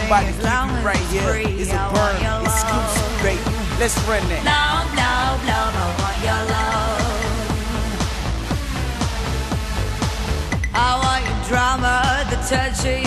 I'm about to give you right here is a burn exclusive, baby. Let's run that. Love, love, love, I want your love. I want your drama, the touch of